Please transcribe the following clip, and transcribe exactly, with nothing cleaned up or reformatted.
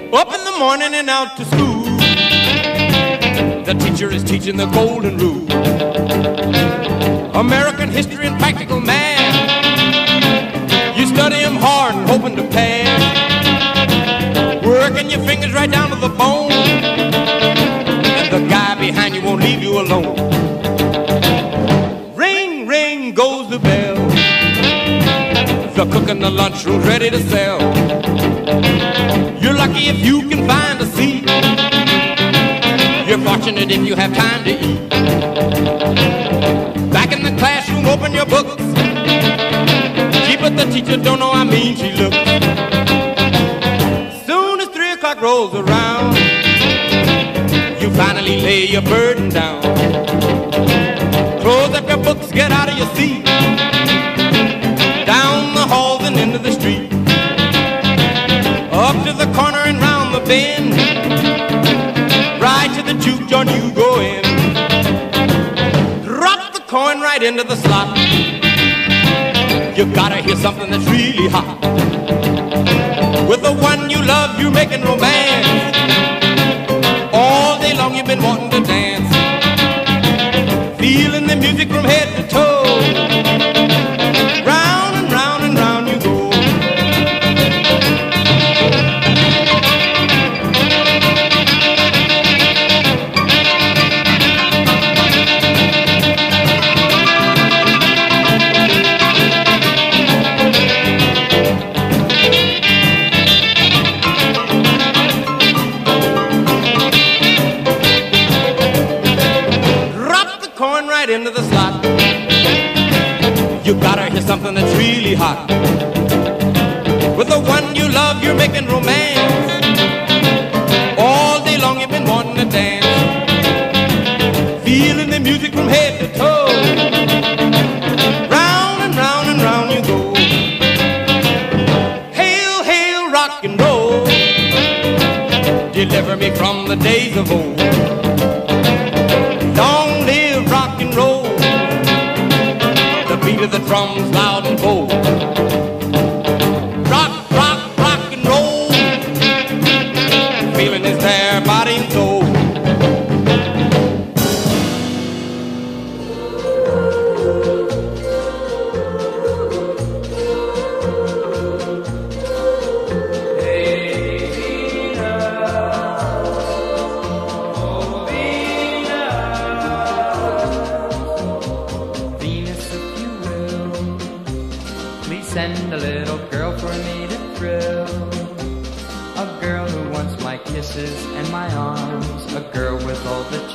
Up in the morning and out to school. The teacher is teaching the golden rule. American history and practical math. You study them hard and hoping to pass. Working your fingers right down to the bone. And the guy behind you won't leave you alone. Ring, ring goes the bell. The cook in the lunchroom's ready to sell. You're lucky if you can find a seat. You're fortunate if you have time to eat. Back in the classroom, open your books. Gee, but the teacher don't know how mean she looks. Soon as three o'clock rolls around, you finally lay your burden down. Close up your books, get out of your seat. Down the halls and into the street. Up to the corner and round the bend. Right to the juke joint you go in. Drop the coin right into the slot. You gotta hear something that's really hot. With the one you love, you're making romance. All day long you've been wanting to dance. Feeling the music from head to toe. Round and round and round you go. Into the slot. You gotta hear something that's really hot. With the one you love, you're making romance. All day long you've been wanting to dance. Feeling the music from head to toe. Round and round and round you go. Hail, hail, rock and roll. Deliver me from the days of old. Long live rock and roll. The beat of the drums loud and bold. Rock, rock, rock and roll. Feeling is there, body and soul. Send a little girl for me to thrill. A girl who wants my kisses and my arms. A girl with all the